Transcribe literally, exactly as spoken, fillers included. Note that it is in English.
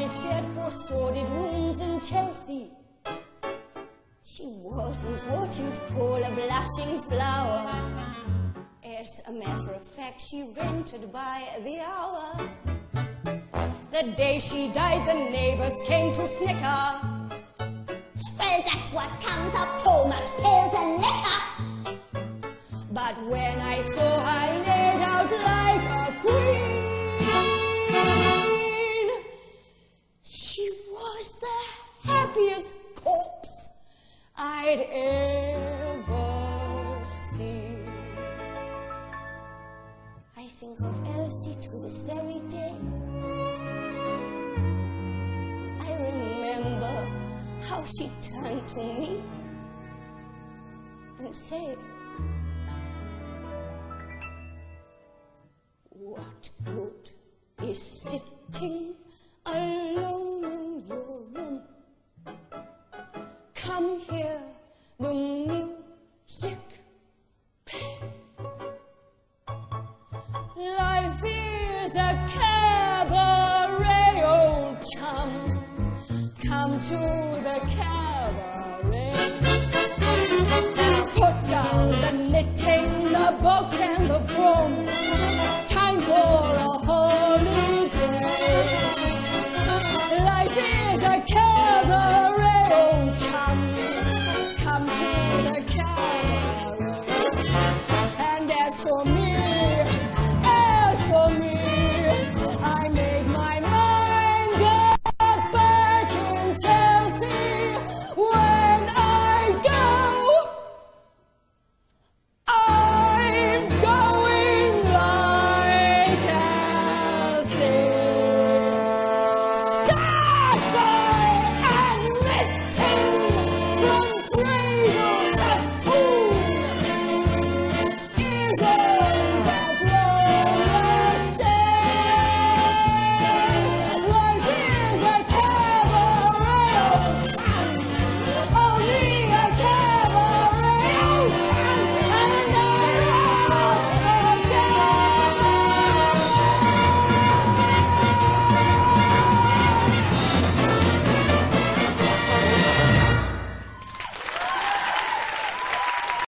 money she had for sordid rooms in Chelsea. She wasn't what you'd call a blushing flower. As a matter of fact, she rented by the hour. The day she died, the neighbors came to snicker. Well, that's what comes of too much pills and liquor. But when I saw her laid out like a queen, she was the happiest corpse I'd ever seen. I think of Elsie to this very day. I remember how she turned to me and said, "What good is sitting alone in your room? Come here, the music play. Life is a cabaret, old chum. Come to the cabaret."